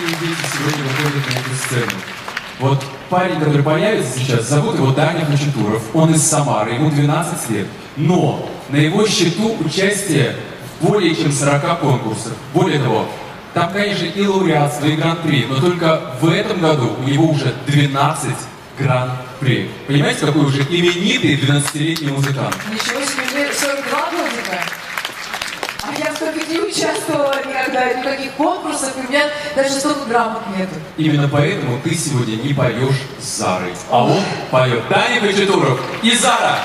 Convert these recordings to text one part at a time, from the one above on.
дети сегодня выходят на эту сцену. Вот парень, который появится сейчас, зовут его Даня Хачатуров. Он из Самары, ему 12 лет. Но на его счету участие в более чем 40 конкурсах. Более того, там, конечно, и лауреатство, и гран-при, но только в этом году у него уже 12 гран-при. Понимаете, какой уже именитый 12-летний музыкант? Ничего себе, мне 42 годика. А я столько не участвовала никогда, ни в каких конкурсах, и у меня даже столько грамот нету. Именно поэтому ты сегодня не поешь с Зарой, а он поет Даня Хачатуров и Зара.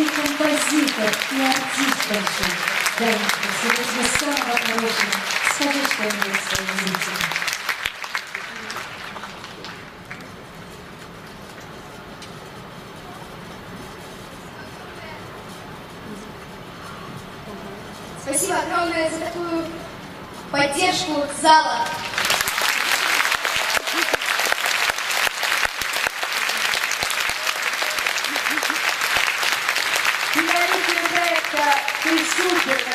композитор, и артист большой. Данечка, сегодня самого хорошего. Скажи что-нибудь своим зрителям. Спасибо огромное за такую поддержку зала. Финалисты проекта «Ты супер».